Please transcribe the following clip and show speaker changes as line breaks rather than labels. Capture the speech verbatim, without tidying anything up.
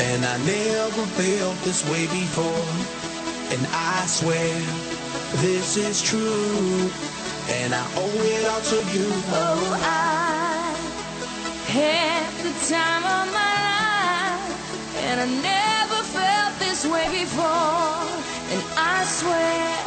and I never felt this way before. And I swear this is true, and I owe it all to you.
Oh, I had the time of my life, and I never felt this way before. And I swear